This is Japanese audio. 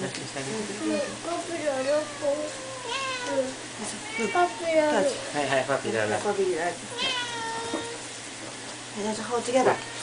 はいはい、パピーだな。 Let's hold together.